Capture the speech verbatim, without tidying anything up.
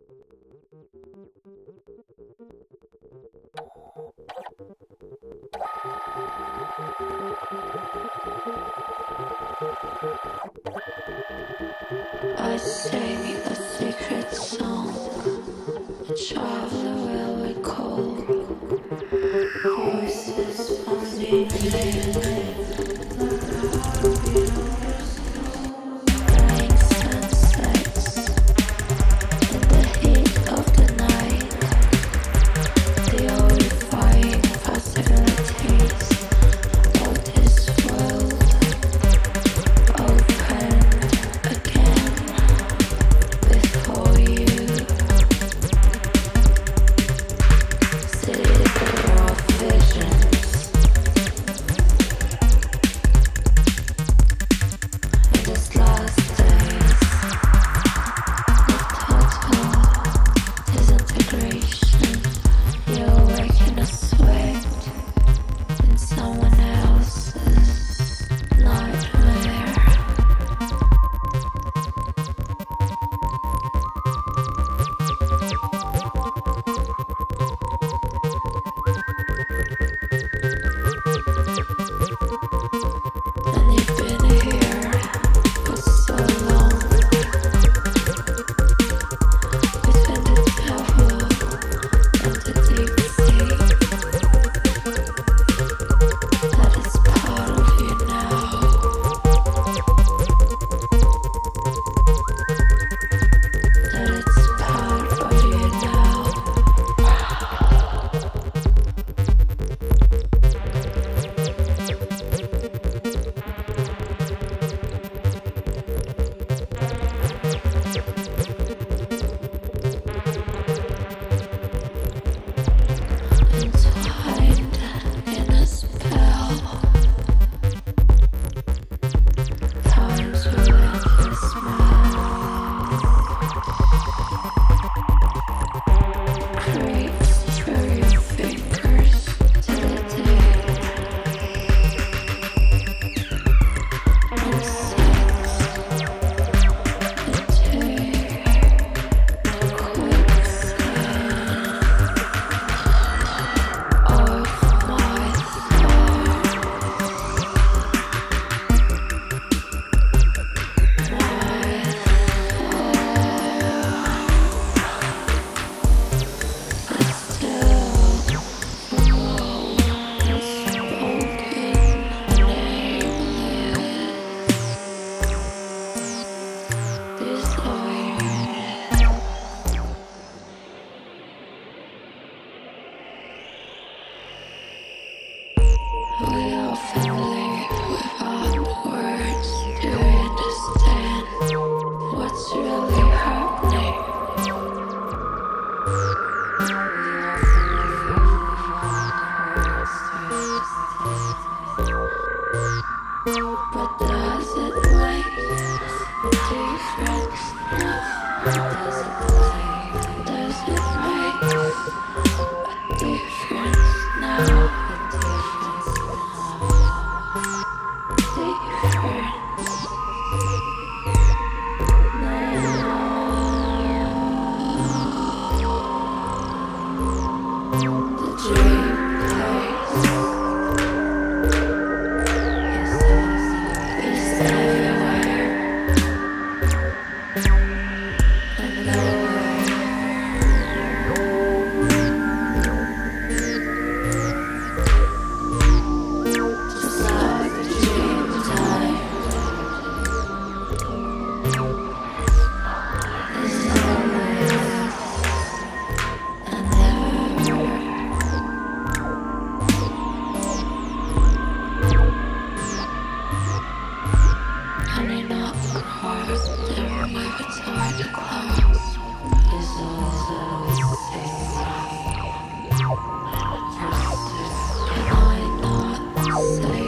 I sing a secret song, a traveler will recall voices from the flying sunsets in the heat of the night, the horrifying possibilities of this world open again before you. City of visions. In these last days, the total disintegration. You awaken a sweat in someone else's nightmare. And you've been here for so long. Between the devil and the deep sea, that is part of you now. That it's part of you now. Entwined in a spell. Time's relentless smile creeps through your fingers till the day and sinks into quicksand of my We often live without words to understand what's really happening. But does it make a difference now? Does it make, does it make a difference now? Honey, not cross, never move it toward the clouds. Is also safe. Can I not say